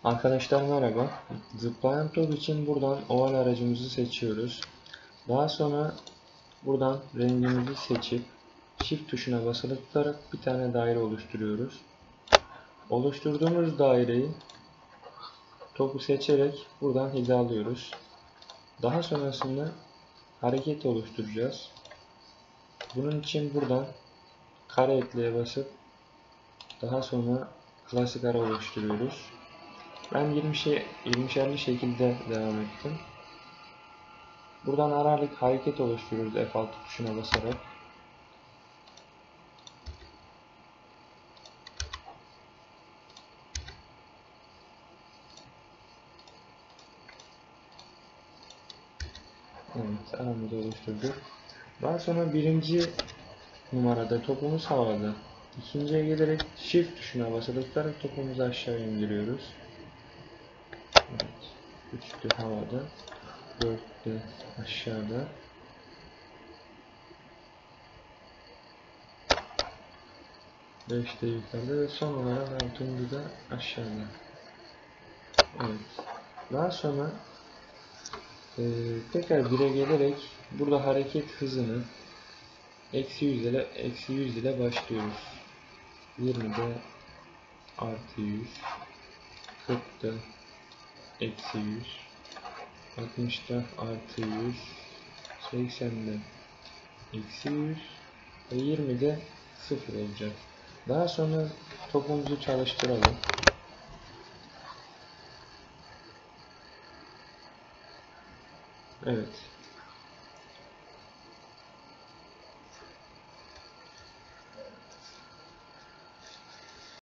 Arkadaşlar merhaba. Zıplayan top için buradan oval aracımızı seçiyoruz. Daha sonra buradan rengimizi seçip Shift tuşuna basılı tutarak bir tane daire oluşturuyoruz. Oluşturduğumuz daireyi topu seçerek buradan hizalıyoruz. Daha sonrasında hareket oluşturacağız. Bunun için buradan kare ekleye basıp daha sonra klasik ara oluşturuyoruz. Ben 20'şerli şekilde devam ettim. Buradan aralık hareket oluşturuyoruz F6 tuşuna basarak. Evet, aramızı oluşturduk. Daha sonra birinci numarada topumuz havada. İkinciye gelerek Shift tuşuna basılı tutarak topumuzu aşağı indiriyoruz. Evet, 3'te havada, 4'te aşağıda. 5'te yukarıda ve son olarak 6'da aşağıda. Evet. Daha sonra tekrar 1'e gelerek burada hareket hızını -100 ile başlıyoruz. 20'de +100, 40'da -100, 60'da +100, 80'de -100 ve 20'de 0 olacak. Daha sonra topumuzu çalıştıralım. Evet.